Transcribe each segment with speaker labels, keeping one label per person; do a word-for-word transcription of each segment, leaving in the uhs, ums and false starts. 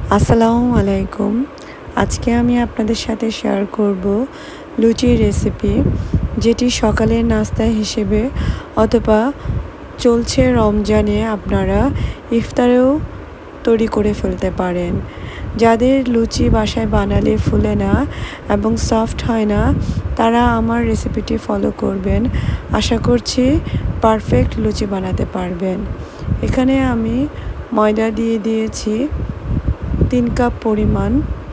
Speaker 1: আসসালামু আলাইকুম। আজকে আমি আপনাদের সাথে শেয়ার করব লুচির রেসিপি, যেটি সকালের নাস্তা হিসেবে অথবা চলছে রমজানে আপনারা ইফতারেও তৈরি করে ফেলতে পারেন। যাদের লুচি বাসায় বানালে ফুলে না এবং সফট হয় না, তারা আমার রেসিপিটি ফলো করবেন। আশা করছি পারফেক্ট লুচি বানাতে পারবেন। এখানে আমি ময়দা দিয়ে দিয়েছি তিন কাপ পরিমাণ।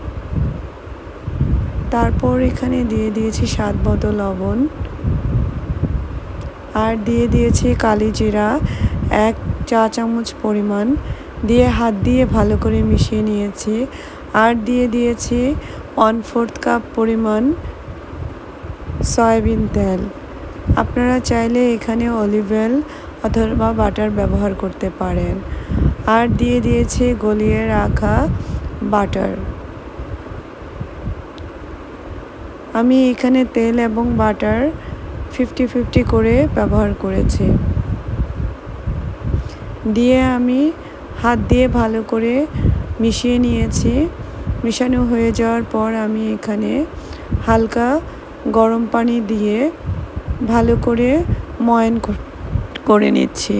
Speaker 1: তারপর এখানে দিয়ে দিয়েছি স্বাদ মতো লবণ, আর দিয়ে দিয়েছি কালি জিরা এক চা চামচ পরিমাণ, দিয়ে হাত দিয়ে ভালো করে মিশিয়ে নিয়েছি। আর দিয়ে দিয়েছি ওয়ান ফোর্থ কাপ পরিমাণ সয়াবিন তেল। আপনারা চাইলে এখানে অলিভ অয়েল অথবা বাটার ব্যবহার করতে পারেন। আর দিয়ে দিয়েছি গলিয়ে রাখা বাটার। আমি এখানে তেল এবং বাটার ফিফটি ফিফটি করে ব্যবহার করেছি। দিয়ে আমি হাত দিয়ে ভালো করে মিশিয়ে নিয়েছি। মিশানো হয়ে যাওয়ার পর আমি এখানে হালকা গরম পানি দিয়ে ভালো করে ময়ান করে নিচ্ছি।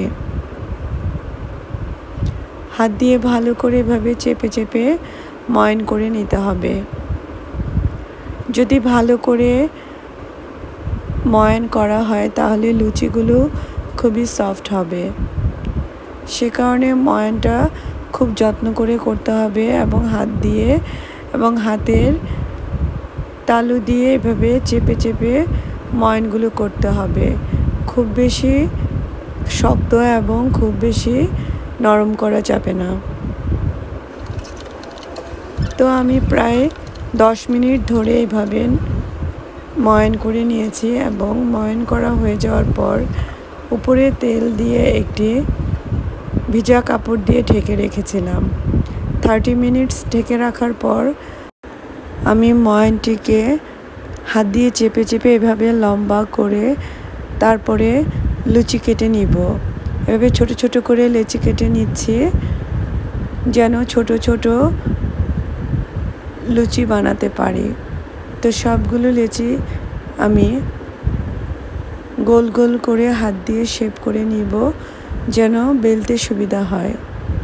Speaker 1: হাত দিয়ে ভালো করে এভাবে চেপে চেপে ময়ান করে নিতে হবে। যদি ভালো করে ময়ান করা হয় তাহলে লুচিগুলো খুবই সফট হবে। সে কারণে ময়ানটা খুব যত্ন করে করতে হবে এবং হাত দিয়ে এবং হাতের তালু দিয়ে এভাবে চেপে চেপে ময়ানগুলো করতে হবে। খুব বেশি শক্ত এবং খুব বেশি নরম করা যাবে না। তো আমি প্রায় দশ মিনিট ধরে এইভাবে ময়ান করে নিয়েছি এবং ময়ান করা হয়ে যাওয়ার পর উপরে তেল দিয়ে একটি ভিজা কাপড় দিয়ে ঢেকে রেখেছিলাম। থার্টি মিনিটস ঢেকে রাখার পর আমি ময়ানটিকে হাত দিয়ে চেপে চেপে এভাবে লম্বা করে তারপরে লুচি কেটে নিব। এভাবে ছোট ছোট করে লুচি কেটে নিচ্ছি, যেন ছোট ছোট লুচি বানাতে পারি। তো সবগুলো লুচি আমি গোল গোল করে হাত দিয়ে শেপ করে নিব, যেন বেলতে সুবিধা হয়।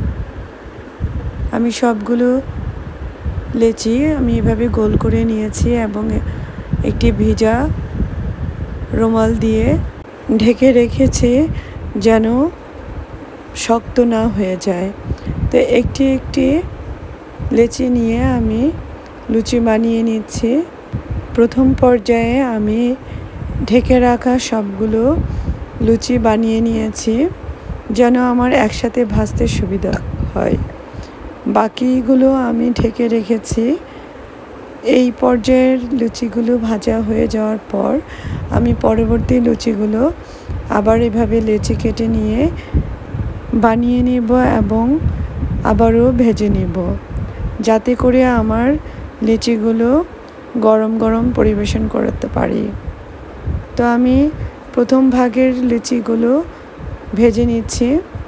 Speaker 1: আমি সবগুলো লুচি আমি এভাবে গোল করে নিয়েছি এবং একটি ভিজা রুমাল দিয়ে ঢেকে রেখেছি, যেন শক্ত না হয়ে যায়। তো একটি একটি লুচি নিয়ে আমি লুচি বানিয়ে নিচ্ছি। প্রথম পর্যায়ে আমি ঢেকে রাখা সবগুলো লুচি বানিয়ে নিয়েছি, যেন আমার একসাথে ভাজতে সুবিধা হয়। বাকিগুলো আমি ঢেকে রেখেছি। এই পর্যায়ের লুচিগুলো ভাজা হয়ে যাওয়ার পর আমি পরবর্তী লুচিগুলো আবার এভাবে লুচি কেটে নিয়ে বানিয়ে নেব এবং আবারও ভেজে নেব, যাতে করে আমার লুচিগুলো গরম গরম পরিবেশন করতে পারি। তো আমি প্রথম ভাগের লুচিগুলো ভেজে নিচ্ছি।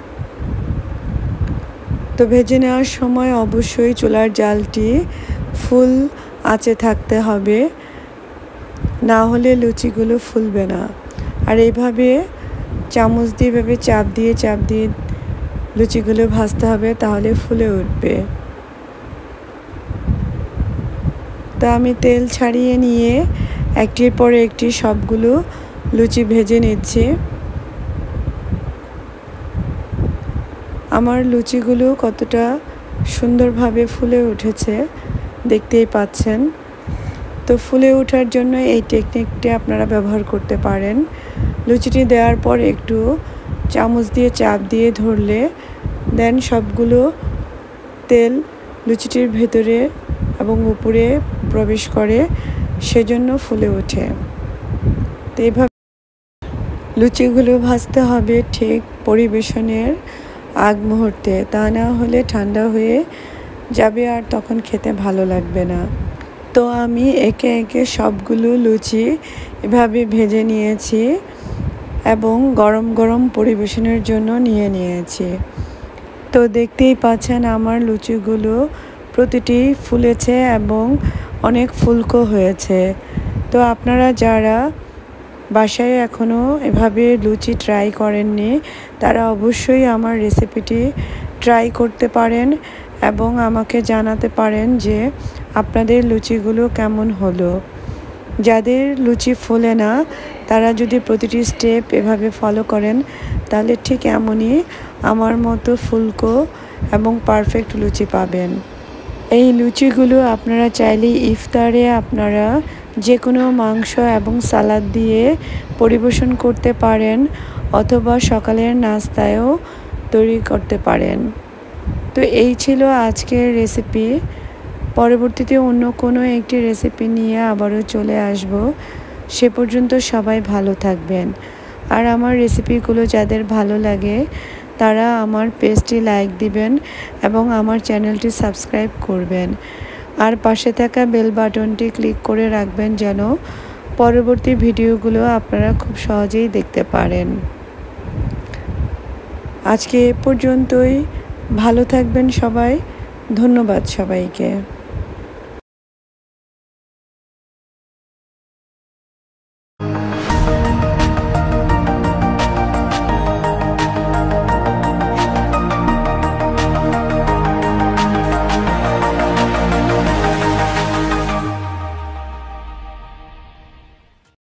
Speaker 1: তো ভেজে নেওয়ার সময় অবশ্যই চুলার জালটি ফুল আঁচে থাকতে হবে, না হলে লুচিগুলো ফুলবে না। আর এইভাবে চামচ দিয়ে এভাবে চাপ দিয়ে চাপ দিয়ে লুচিগুলো ভাজতে হবে, তাহলে ফুলে উঠবে। তা আমি তেল ছাড়িয়ে নিয়ে একটির পর একটি সবগুলো লুচি ভেজে নিচ্ছি। আমার লুচিগুলো কতটা সুন্দরভাবে ফুলে উঠেছে দেখতেই পাচ্ছেন। তো ফুলে ওঠার জন্য এই টেকনিকটি আপনারা ব্যবহার করতে পারেন। লুচিটি দেওয়ার পর একটু চামচ দিয়ে চাপ দিয়ে ধরলে দেন সবগুলো তেল লুচিটির ভেতরে এবং উপরে প্রবেশ করে, সেজন্য ফুলে ওঠে। তো এইভাবে লুচিগুলো ভাজতে হবে ঠিক পরিবেশনের আগ মুহূর্তে, তা না হলে ঠান্ডা হয়ে যাবে আর তখন খেতে ভালো লাগবে না। তো আমি একে একে সবগুলো লুচি এভাবে ভেজে নিয়েছি এবং গরম গরম পরিবেশনের জন্য নিয়ে নিয়েছি। তো দেখতেই পাচ্ছেন আমার লুচিগুলো প্রতিটি ফুলেছে এবং অনেক ফুলকো হয়েছে। তো আপনারা যারা বাসায় এখনও এভাবে লুচি ট্রাই করেননি তারা অবশ্যই আমার রেসিপিটি ট্রাই করতে পারেন এবং আমাকে জানাতে পারেন যে আপনাদের লুচিগুলো কেমন হলো। যাদের লুচি ফোলে না তারা যদি প্রতিটি স্টেপ এভাবে ফলো করেন তাহলে ঠিক এমনই আমার মতো ফুলকো এবং পারফেক্ট লুচি পাবেন। এই লুচিগুলো আপনারা চাইলে ইফতারে আপনারা যে কোনো মাংস এবং সালাদ দিয়ে পরিবেশন করতে পারেন অথবা সকালের নাস্তায়ও তৈরি করতে পারেন। তো এই ছিল আজকের রেসিপি। পরবর্তীতে অন্য কোনো একটি রেসিপি নিয়ে আবারও চলে আসব। সে পর্যন্ত সবাই ভালো থাকবেন। আর আমার রেসিপিগুলো যাদের ভালো লাগে তারা আমার পেজটি লাইক দিবেন এবং আমার চ্যানেলটি সাবস্ক্রাইব করবেন। আর পাশে থাকা বেল বাটনটি ক্লিক করে রাখবেন যেন পরবর্তী ভিডিওগুলো আপনারা খুব সহজেই দেখতে পারেন। আজকে এ পর্যন্তই। ভালো থাকবেন সবাই। ধন্যবাদ সবাইকে।